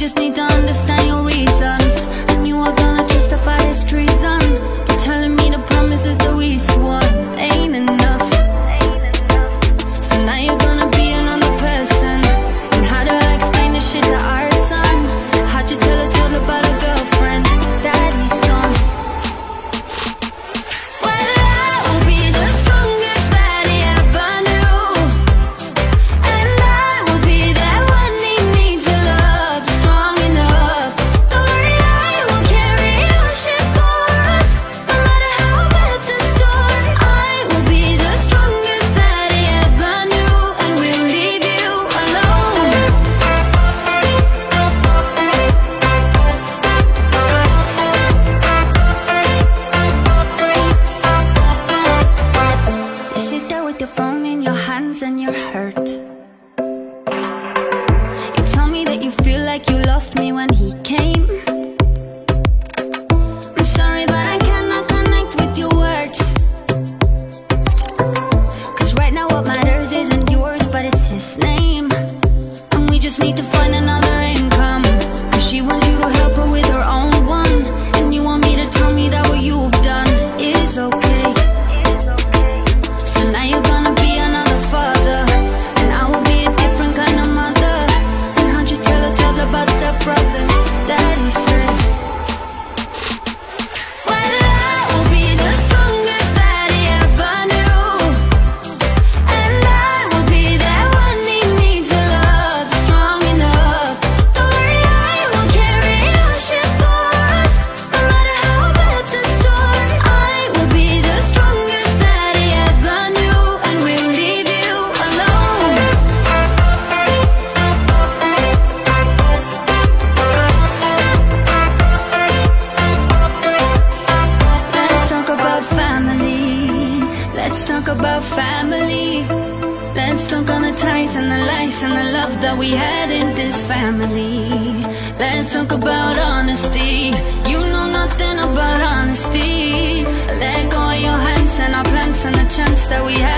just need to understand your reasons, and you are gonna justify this treason. You're telling me the promises that we swore ain't enough. So now you're gonna be another person. And how do I explain this shit to our son? How'd you tell a child about a girlfriend that he's gone? Well, I will be the strongest that he ever knew, and I will be that one he needs to love, strong enough. Don't worry, I will carry your shit for us, no matter how bad the storm. I will be the strongest that he ever knew, and we'll leave you alone. You sit there with your phone in your hands and you're hurt. You tell me that you feel like you lost me when he came. I'm sorry, but I cannot connect with your words. 'Cause right now what matters isn't yours, but it's his name. And we just need to find another income, 'cause she wants you to help her with her own one. And you want me to tell me that what you've done is okay. So now you're gonna be another father, and I will be a different kind of mother. And how'd you tell a child about stepbrothers that he's straight? Well, I will be the strongest that he ever knew, and I will be that one he needs to love, strong enough. Don't worry, I will carry your shit for us, no matter how bad the storm. I will be the strongest that he ever knew, and we'll leave you alone. Let's talk about family. Let's talk about family. Let's talk on the ties and the lies and the love that we had in this family. Let's talk about honesty. You know nothing about honesty. Let go of your hands and our plans and the chance that we had.